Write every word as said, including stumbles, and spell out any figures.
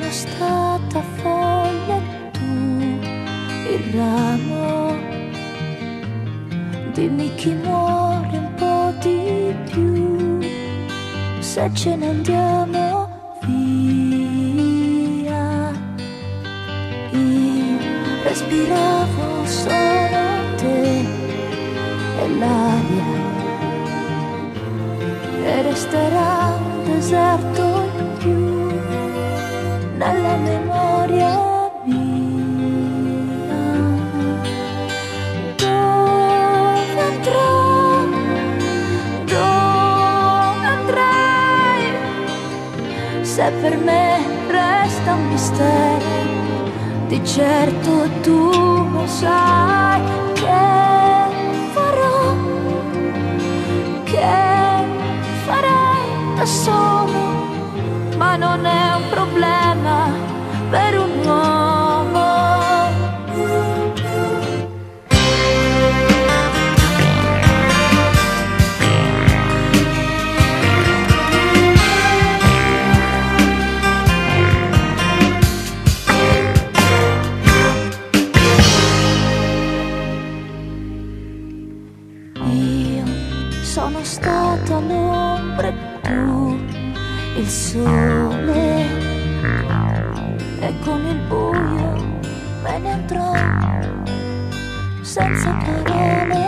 sono stata folle, tu il ramo. Dimmi chi muore un po' di più, se ce ne andiamo via. Io respiravo solo te e l'aria, e resterà un deserto in più nella memoria mia. Dove andrò? Dove andrai? Se per me resta un mistero, di certo tu lo sai che farò, che farei da solo, ma non è un problema per un uomo. Io sono stata l'ombra e tu il sole, e con il buio me ne andrò senza parole.